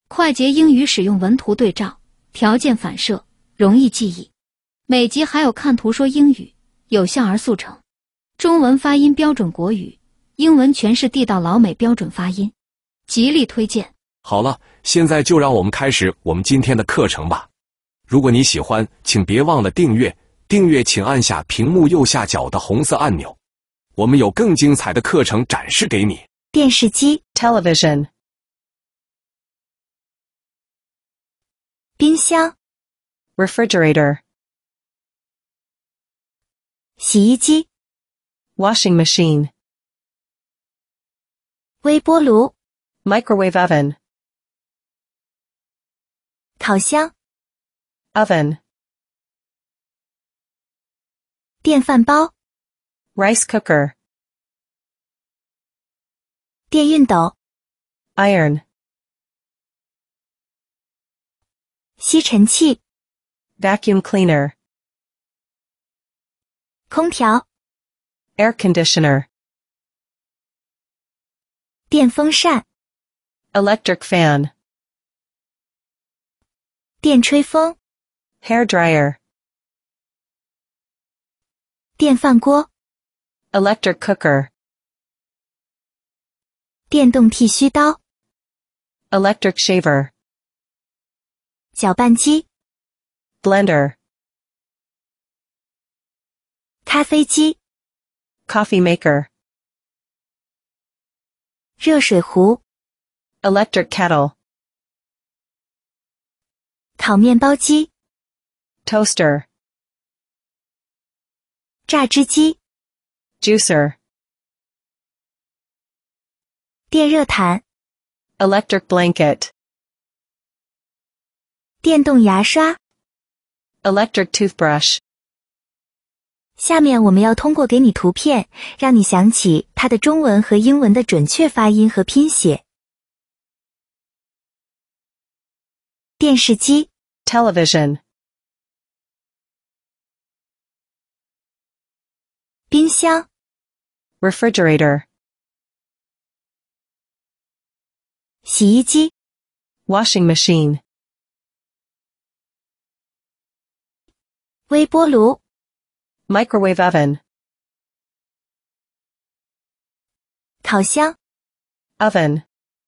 快捷英语使用文图对照、条件反射，容易记忆。每集还有看图说英语，有效而速成。中文发音标准国语，英文全是地道老美标准发音，极力推荐。 好了，现在就让我们开始我们今天的课程吧。如果你喜欢，请别忘了订阅。订阅请按下屏幕右下角的红色按钮。我们有更精彩的课程展示给你。 电视机 television, 冰箱 refrigerator, 洗衣机 washing machine, 微波炉 microwave oven, 烤箱 oven, 电饭煲 rice cooker, 电熨斗 iron, 吸尘器 vacuum cleaner, 空调 air conditioner, 电风扇 electric fan, 电吹风 hair dryer, 电饭锅 electric cooker, 电动剃须刀 electric shaver, 搅拌机 blender, 咖啡机 coffee maker, 热水壶 electric kettle, 烤面包机 toaster, 榨汁机 juicer, 电热毯 electric blanket, 电动牙刷。 electric toothbrush. 下面我们要通过给你图片，让你想起它的中文和英文的准确发音和拼写。电视机 television, 冰箱 refrigerator, 洗衣机 washing machine, 微波炉 microwave oven, 烤箱 oven,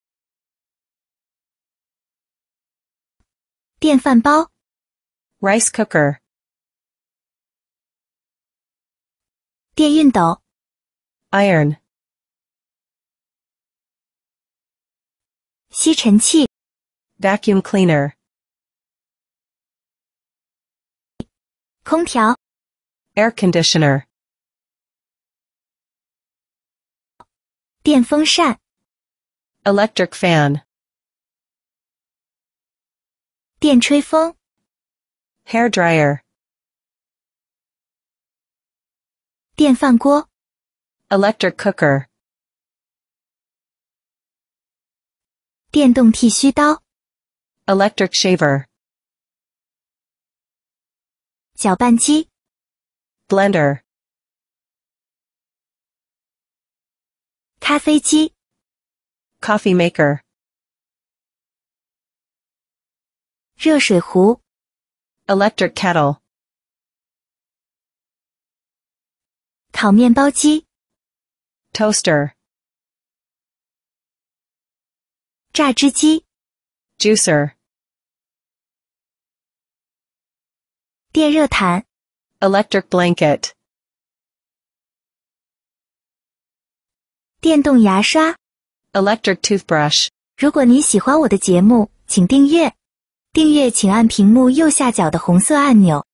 电饭煲 rice cooker, 电熨斗 iron, 吸尘器 vacuum cleaner, 空调 air conditioner, 电风扇 electric fan, 电吹风 hair dryer, 电饭锅 electric cooker, 电动剃须刀 electric shaver, 搅拌机 blender, 咖啡机 coffee maker, 热水壶 electric kettle, 烤面包机 toaster, 榨汁机 juicer, 电热毯 electric blanket, 电动牙刷。 electric toothbrush. 如果你喜欢我的节目，请订阅。订阅请按屏幕右下角的红色按钮。